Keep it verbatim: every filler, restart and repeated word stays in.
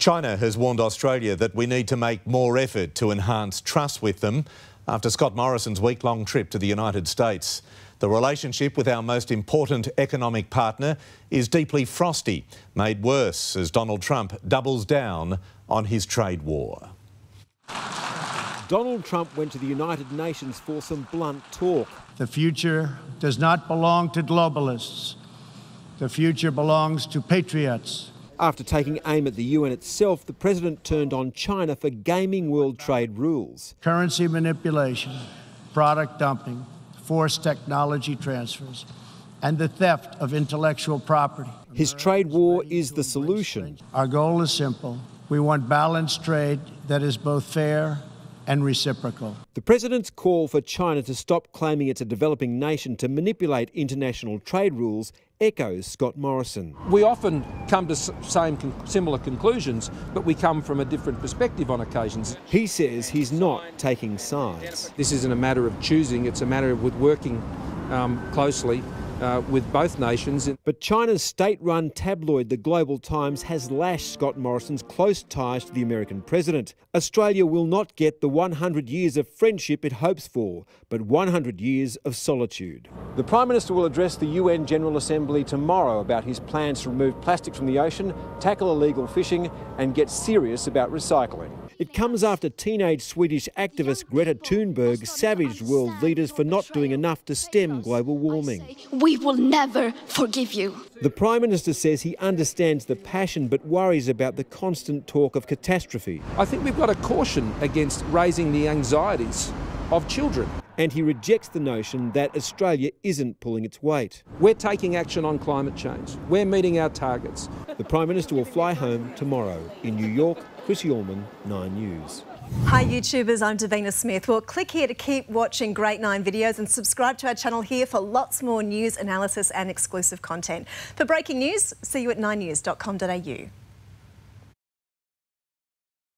China has warned Australia that we need to make more effort to enhance trust with them after Scott Morrison's week-long trip to the United States. The relationship with our most important economic partner is deeply frosty, made worse as Donald Trump doubles down on his trade war. Donald Trump went to the United Nations for some blunt talk. The future does not belong to globalists. The future belongs to patriots. After taking aim at the U N itself, the president turned on China for gaming world trade rules. Currency manipulation, product dumping, forced technology transfers, and the theft of intellectual property. His trade war is the solution. Our goal is simple. We want balanced trade that is both fair and reciprocal. The president's call for China to stop claiming it's a developing nation to manipulate international trade rules echoes Scott Morrison. We often come to same similar conclusions, but we come from a different perspective on occasions. He says he's not taking sides. This isn't a matter of choosing, it's a matter of with working um, closely Uh, with both nations. But China's state-run tabloid, The Global Times, has lashed Scott Morrison's close ties to the American president. Australia will not get the one hundred years of friendship it hopes for, but one hundred years of solitude. The Prime Minister will address the U N General Assembly tomorrow about his plans to remove plastic from the ocean, tackle illegal fishing and get serious about recycling. It comes after teenage Swedish activist Greta Thunberg savaged world leaders for not doing enough to stem global warming. We will never forgive you. The Prime Minister says he understands the passion but worries about the constant talk of catastrophe. I think we've got to caution against raising the anxieties of children. And he rejects the notion that Australia isn't pulling its weight. We're taking action on climate change. We're meeting our targets. The Prime Minister will fly home tomorrow. In New York, Chris Yorman, Nine News. Hi YouTubers, I'm Davina Smith. Well, click here to keep watching Great Nine videos and subscribe to our channel here for lots more news, analysis and exclusive content. For breaking news, see you at nine news dot com dot a u.